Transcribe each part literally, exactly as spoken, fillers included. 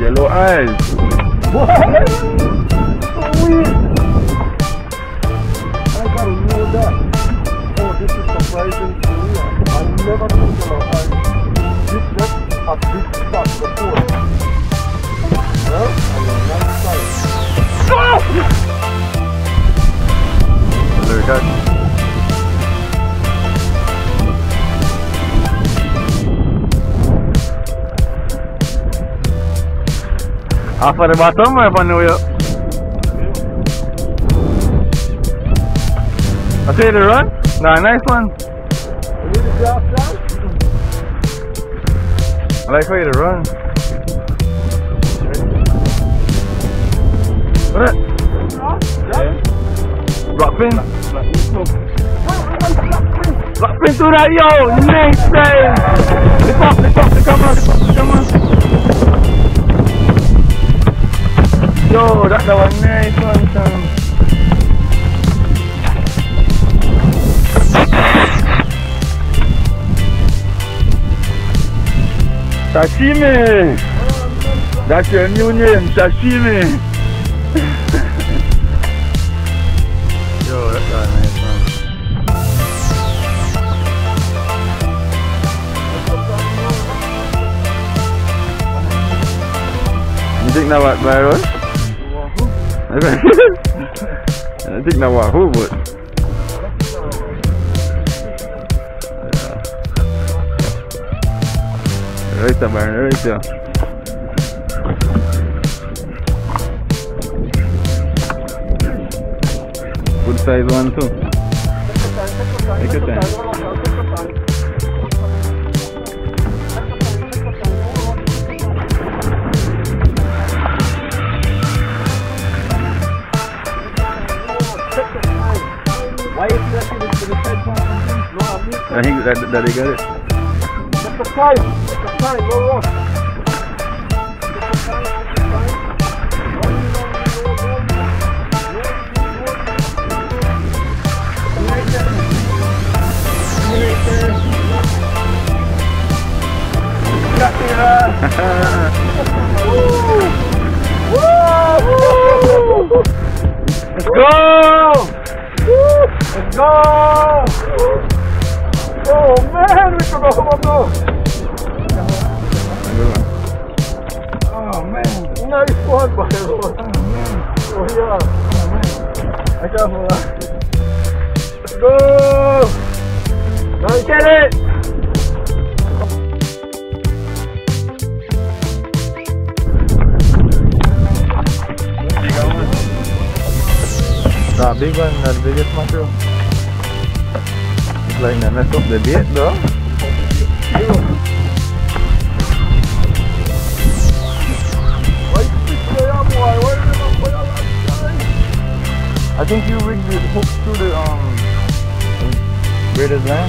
Yellow eyes. What? So weird. I gotta know that. Oh, this is surprising to me. I've never seen yellow eyes. This was a big spot before. Well, I'm on one side. Oh! There we go. Off at the bottom or up on the way up? I see the run? Nah, nice one. You need to drop down? I like for you to run. What? Yeah. Rock pin? Rock pin through that, yo! Nice save! Lift up, lift up the camera, lift up the camera. Yo, that's the one nice one, son. Sashimi! That's your new name, Sashimi! Yo, that's a nice one. You think now what, Byron? I think now what, who would? Right there, Byron, right there. Good size one too. Take your time. Why is that in the side part? No, I mean, I think that, that they got it. that's the time. That's the time, no rush. Let's go! Let's go! Oh man, we could go home now. Oh man, nice one, Byron. Oh man, oh yeah. Oh man, I got one. Let's go! Now get it! That big one, the biggest mushroom. It's like that mess up the bait though. I think you rigged the hook through the um braided line.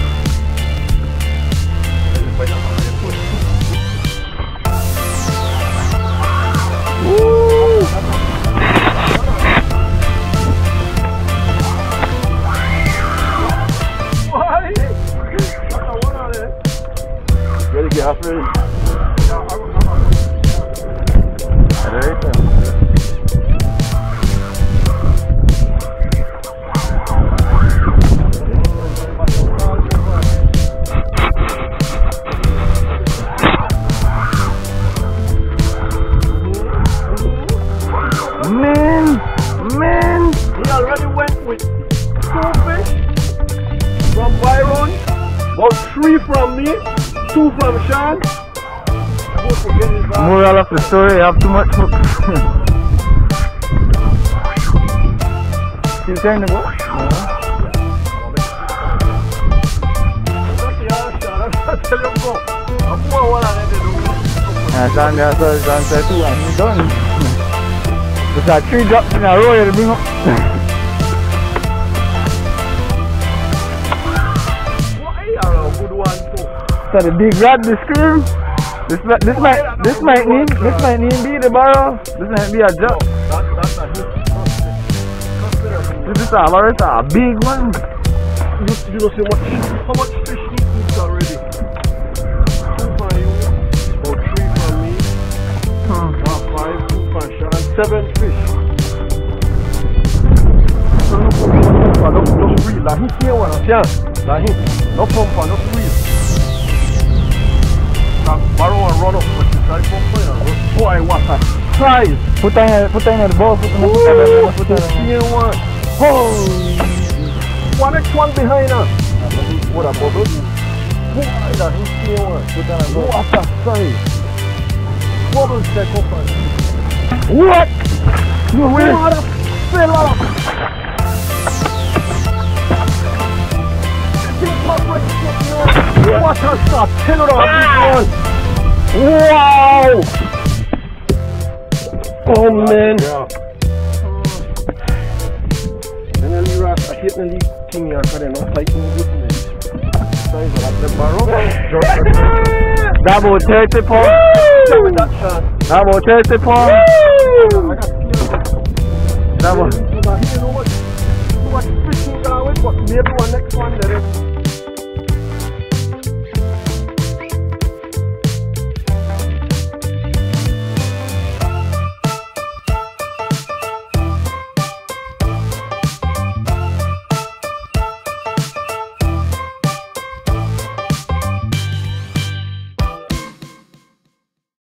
Woo! Ready to get off ready? Right there. Man, man, he already went with two fish from Byron, about three from me, two from Shaun. Moral of the story, you have too much hook. Keep trying to go? Yeah, Shaun, that's what Shaun said too, and he's done. There's like three drops in a row here to bring up. So the big rod, the screw. This this might this might need this might need be the barrel. This might be a drop. This is a lot. It's a big one. You you know see what how much fish he eats already? Two for you, about three for me. Hmm. seven fish. So no pump, no pump, reel. Like he here one, yeah. Like him, no pump, no reel. That barrow and run up, but you try pump, you know. Boy, what a size! Put in, put in the ball, put in the ball, put in the here one. Holy! One next one behind us. What a bubble! Boy, that he here one. Put in the ball. What a size! Bubble check up on. What? No way! What a fella! What a start! Ten of this one! Wow! Oh man! Yeah. Then I leave I hit the leaf thing here because they're not taking good in it. Size of the barrel. That about thirty pounds. That about thirty pounds. I got scared. That about. You know what? You know what fishing down with? But maybe one next one there is.